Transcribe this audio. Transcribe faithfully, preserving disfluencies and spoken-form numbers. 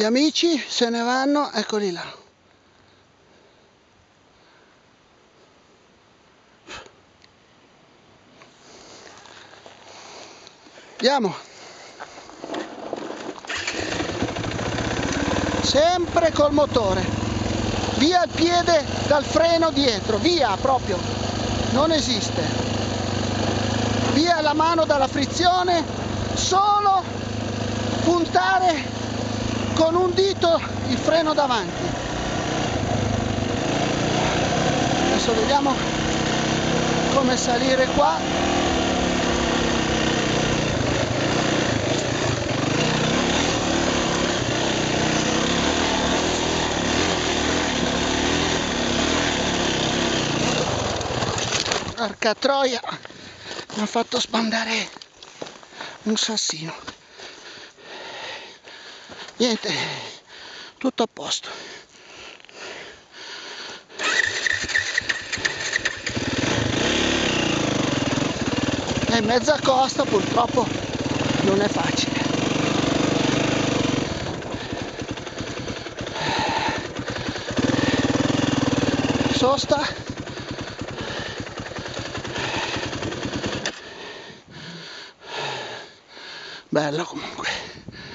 Gli amici se ne vanno, eccoli là. Andiamo. Sempre col motore. Via il piede dal freno dietro, via proprio. Non esiste. Via la mano dalla frizione, solo puntare con un dito il freno davanti. Adesso vediamo come salire qua. Porca troia, mi ha fatto sbandare un sassino. Niente, tutto a posto. È in mezza costa, purtroppo non è facile. Sosta. Bello comunque.